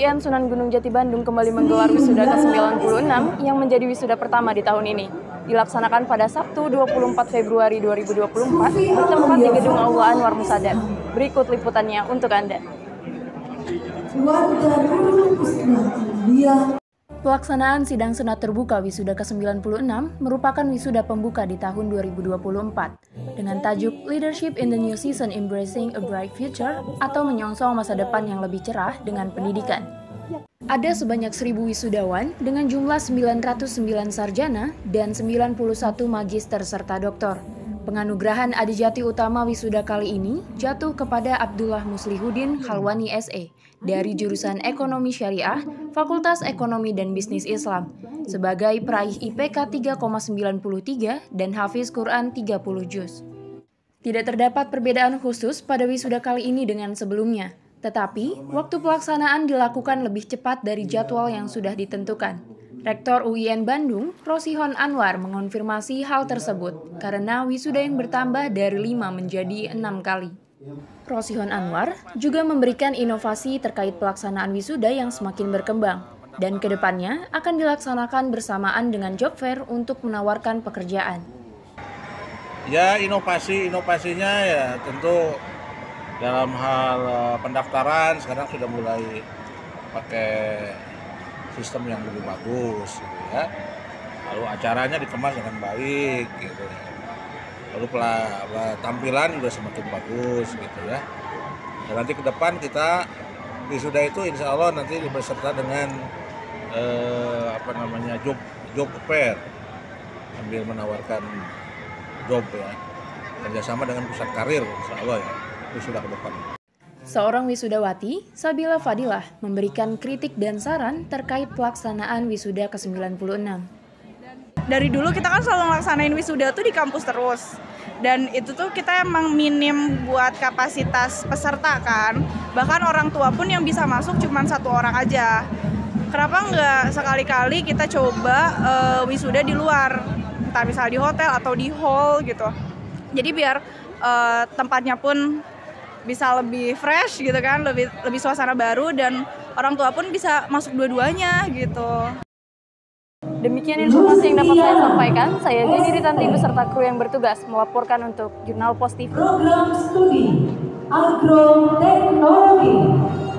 UIN Sunan Gunung Jati Bandung kembali menggelar wisuda ke-96 yang menjadi wisuda pertama di tahun ini. Dilaksanakan pada Sabtu 24 Februari 2024 bertempat di Gedung Aula Anwar Musadar. Berikut liputannya untuk Anda. Pelaksanaan sidang senat terbuka wisuda ke-96 merupakan wisuda pembuka di tahun 2024 dengan tajuk Leadership in the New Season Embracing a Bright Future atau menyongsong masa depan yang lebih cerah dengan pendidikan. Ada sebanyak 1.000 wisudawan dengan jumlah 909 sarjana dan 91 magister serta doktor. Penganugerahan Adijati Utama wisuda kali ini jatuh kepada Abdullah Muslihuddin Khalwani SE dari jurusan Ekonomi Syariah, Fakultas Ekonomi dan Bisnis Islam, sebagai peraih IPK 3,93 dan hafiz Quran 30 juz. Tidak terdapat perbedaan khusus pada wisuda kali ini dengan sebelumnya, tetapi waktu pelaksanaan dilakukan lebih cepat dari jadwal yang sudah ditentukan. Rektor UIN Bandung, Rosihon Anwar mengonfirmasi hal tersebut karena wisuda yang bertambah dari 5 menjadi 6 kali. Rosihon Anwar juga memberikan inovasi terkait pelaksanaan wisuda yang semakin berkembang dan kedepannya akan dilaksanakan bersamaan dengan job fair untuk menawarkan pekerjaan. Ya, inovasinya ya tentu dalam hal pendaftaran sekarang sudah mulai pakai sistem yang lebih bagus gitu ya. Lalu acaranya dikemas dengan baik gitu ya. Lalu tampilan juga semakin bagus gitu ya. Dan nanti ke depan kita wisuda itu insya Allah nanti berserta dengan job fair sambil menawarkan job ya. Kerjasama dengan pusat karir insya Allah ya wisuda ke depan. Seorang wisudawati, Sabila Fadilah, memberikan kritik dan saran terkait pelaksanaan wisuda ke-96. Dari dulu kita kan selalu ngelaksanain wisuda tuh di kampus terus. Dan itu tuh kita emang minim buat kapasitas peserta kan. Bahkan orang tua pun yang bisa masuk cuma 1 orang aja. Kenapa nggak sekali-kali kita coba wisuda di luar? Entah misalnya di hotel atau di hall gitu. Jadi biar tempatnya pun bisa lebih fresh gitu kan, lebih suasana baru dan orang tua pun bisa masuk dua-duanya gitu. Demikian informasi yang dapat saya sampaikan. Saya Jenny Ritanti beserta kru yang bertugas melaporkan untuk Jurnal Pos TV. Program studi Agroteknologi.